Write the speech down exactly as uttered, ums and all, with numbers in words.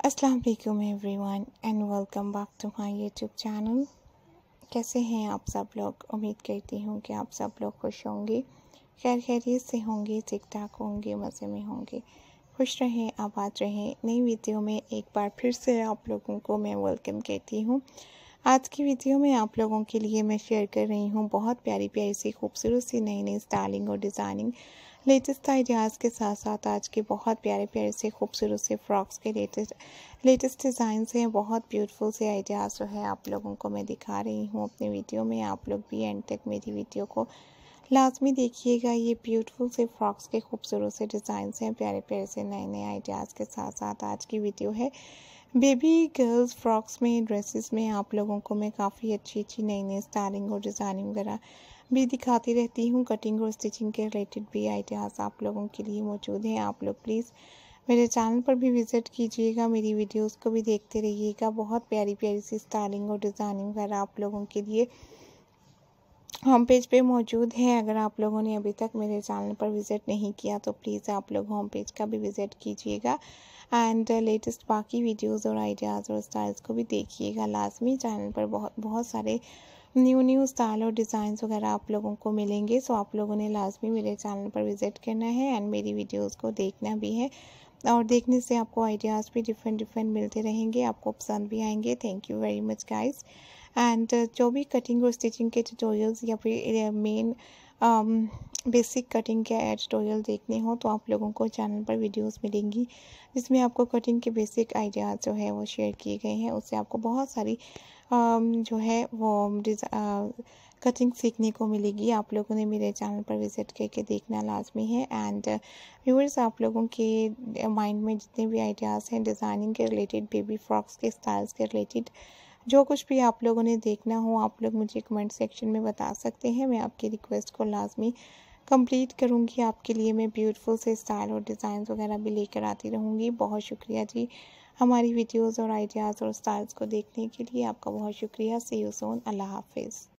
अस्सलाम वालेकुम everyone and welcome back to my YouTube channel. कैसे हैं आप सब लोग? उम्मीद करती हूँ कि आप सब लोग खुश होंगे, खैर खैरियत से होंगे, ठीक ठाक होंगे, मज़े में होंगे। खुश रहें, आबाद रहें। नई वीडियो में एक बार फिर से आप लोगों को मैं वेलकम कहती हूँ। आज की वीडियो में आप लोगों के लिए मैं शेयर कर रही हूँ बहुत प्यारी प्यारी सी खूबसूरत सी नई नई स्टाइलिंग और डिज़ाइनिंग लेटेस्ट आइडियाज़ के साथ साथ आज के बहुत प्यारे प्यारे से खूबसूरत से फ्रॉक्स के लेटेस्ट लेटेस्ट डिज़ाइन हैं। बहुत ब्यूटीफुल से आइडियाज़ जो है आप लोगों को मैं दिखा रही हूँ अपनी वीडियो में। आप लोग भी एंड तक मेरी वीडियो को लाजमी देखिएगा। ये ब्यूटीफुल से फ्रॉक्स के खूबसूरत से डिज़ाइन हैं, प्यारे प्यारे से नए नए आइडियाज़ के साथ साथ आज की वीडियो है बेबी गर्ल्स फ्रॉक्स में, ड्रेसेस में। आप लोगों को मैं काफ़ी अच्छी अच्छी नई नई स्टाइलिंग और डिज़ाइनिंग वगैरह भी दिखाती रहती हूँ। कटिंग और स्टिचिंग के रिलेटेड भी आइडियाज़ आप लोगों के लिए मौजूद हैं। आप लोग प्लीज़ मेरे चैनल पर भी विज़िट कीजिएगा, मेरी वीडियोस को भी देखते रहिएगा। बहुत प्यारी प्यारी सी स्टाइलिंग और डिज़ाइनिंग वगैरह आप लोगों के लिए होम पेज पे मौजूद है। अगर आप लोगों ने अभी तक मेरे चैनल पर विज़िट नहीं किया तो प्लीज़ आप लोग होम पेज का भी विज़िट कीजिएगा एंड लेटेस्ट बाकी वीडियोस और आइडियाज़ और स्टाइल्स को भी देखिएगा लाजमी। चैनल पर बहुत बहुत सारे न्यू न्यू स्टाइल और डिज़ाइंस वगैरह आप लोगों को मिलेंगे। सो आप लोगों ने लाजमी मेरे चैनल पर विज़िट करना है एंड मेरी वीडियोस को देखना भी है और देखने से आपको आइडियाज़ भी डिफरेंट डिफरेंट मिलते रहेंगे, आपको पसंद भी आएंगे। Thank you very much guys. And जो भी कटिंग और स्टिचिंग के ट्यूटोरियल्स या फिर मेन बेसिक कटिंग के ट्यूटोरियल देखने हो तो आप लोगों को चैनल पर वीडियोस मिलेंगी जिसमें आपको कटिंग के बेसिक आइडियाज़ जो है वो शेयर किए गए हैं। उससे आपको बहुत सारी um, जो है वो कटिंग सीखने को मिलेगी। आप लोगों ने मेरे चैनल पर विज़िट करके देखना लाजमी है। एंड व्यूअर्स, आप लोगों के माइंड में जितने भी आइडियाज़ हैं डिज़ाइनिंग के रिलेटेड, बेबी फ्रॉक्स के स्टाइल्स के रिलेटेड, जो कुछ भी आप लोगों ने देखना हो आप लोग मुझे कमेंट सेक्शन में बता सकते हैं। मैं आपकी रिक्वेस्ट को लाजमी कंप्लीट करूंगी। आपके लिए मैं ब्यूटीफुल से स्टाइल और डिज़ाइन वगैरह भी लेकर आती रहूँगी। बहुत शुक्रिया जी हमारी वीडियोस और आइडियाज़ और स्टाइल्स को देखने के लिए। आपका बहुत शुक्रिया। सी यू सून। अल्लाह हाफिज़।